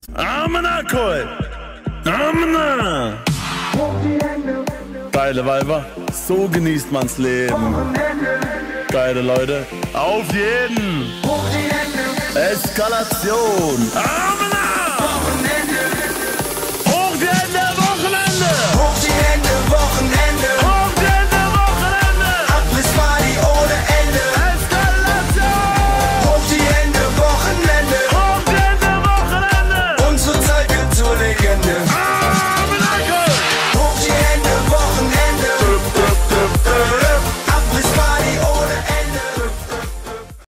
Amena, Koi. Amena. Geile Weiber, so genießt man's Leben. Geile Leute, auf jeden. Eskalation. Amena.